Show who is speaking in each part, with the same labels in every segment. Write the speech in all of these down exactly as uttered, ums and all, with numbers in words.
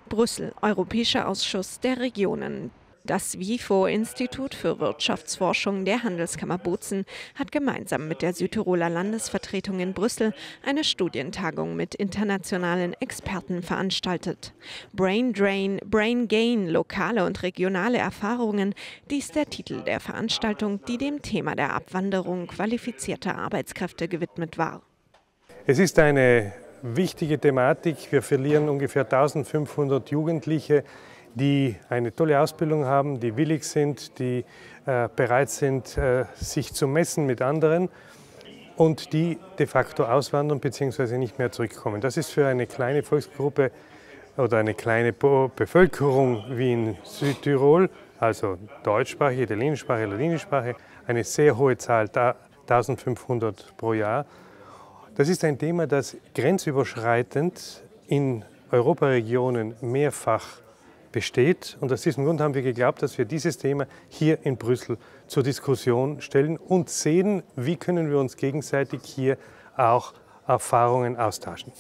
Speaker 1: Brüssel, Europäischer Ausschuss der Regionen. Das W I F O-Institut für Wirtschaftsforschung der Handelskammer Bozen hat gemeinsam mit der Südtiroler Landesvertretung in Brüssel eine Studientagung mit internationalen Experten veranstaltet. Brain Drain, Brain Gain, lokale und regionale Erfahrungen, dies der Titel der Veranstaltung, die dem Thema der Abwanderung qualifizierter Arbeitskräfte gewidmet war.
Speaker 2: Es ist eine wichtige Thematik. Wir verlieren ungefähr eintausendfünfhundert Jugendliche, die eine tolle Ausbildung haben, die willig sind, die äh, bereit sind, äh, sich zu messen mit anderen und die de facto auswandern bzw. nicht mehr zurückkommen. Das ist für eine kleine Volksgruppe oder eine kleine Bo Bevölkerung wie in Südtirol, also deutschsprachige, italienischsprachige, ladinischsprachige, eine sehr hohe Zahl, eintausendfünfhundert pro Jahr. Das ist ein Thema, das grenzüberschreitend in Europaregionen mehrfach besteht. Und aus diesem Grund haben wir geglaubt, dass wir dieses Thema hier in Brüssel zur Diskussion stellen und sehen, wie können wir uns gegenseitig hier auch Erfahrungen austauschen.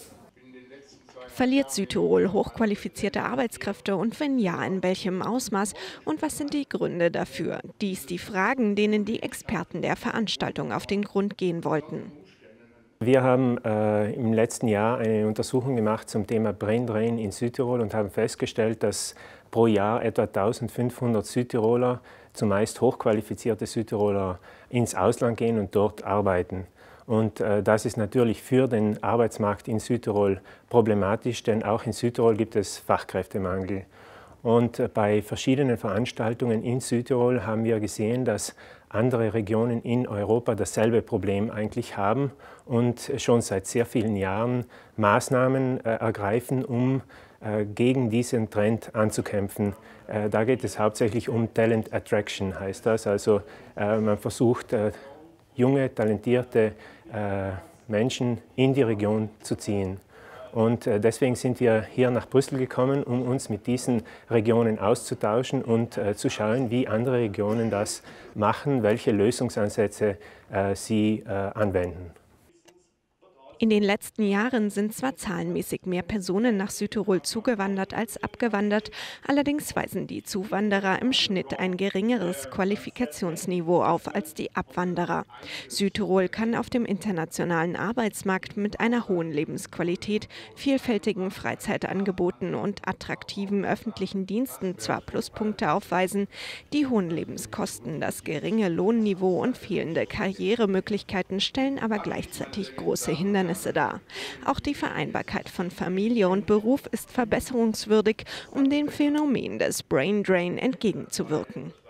Speaker 1: Verliert Südtirol hochqualifizierte Arbeitskräfte und wenn ja, in welchem Ausmaß und was sind die Gründe dafür? Dies die Fragen, denen die Experten der Veranstaltung auf den Grund gehen wollten.
Speaker 3: Wir haben äh, im letzten Jahr eine Untersuchung gemacht zum Thema Brain Drain in Südtirol und haben festgestellt, dass pro Jahr etwa eintausendfünfhundert Südtiroler, zumeist hochqualifizierte Südtiroler, ins Ausland gehen und dort arbeiten. Und äh, das ist natürlich für den Arbeitsmarkt in Südtirol problematisch, denn auch in Südtirol gibt es Fachkräftemangel. Und bei verschiedenen Veranstaltungen in Südtirol haben wir gesehen, dass andere Regionen in Europa dasselbe Problem eigentlich haben und schon seit sehr vielen Jahren Maßnahmen äh, ergreifen, um äh, gegen diesen Trend anzukämpfen. Äh, da geht es hauptsächlich um Talent Attraction, heißt das. Also äh, man versucht, äh, junge, talentierte äh, Menschen in die Region zu ziehen. Und deswegen sind wir hier nach Brüssel gekommen, um uns mit diesen Regionen auszutauschen und äh, zu schauen, wie andere Regionen das machen, welche Lösungsansätze äh, sie äh, anwenden.
Speaker 1: In den letzten Jahren sind zwar zahlenmäßig mehr Personen nach Südtirol zugewandert als abgewandert, allerdings weisen die Zuwanderer im Schnitt ein geringeres Qualifikationsniveau auf als die Abwanderer. Südtirol kann auf dem internationalen Arbeitsmarkt mit einer hohen Lebensqualität, vielfältigen Freizeitangeboten und attraktiven öffentlichen Diensten zwar Pluspunkte aufweisen, die hohen Lebenskosten, das geringe Lohnniveau und fehlende Karrieremöglichkeiten stellen aber gleichzeitig große Hindernisse dar. Auch die Vereinbarkeit von Familie und Beruf ist verbesserungswürdig, um dem Phänomen des Brain Drain entgegenzuwirken.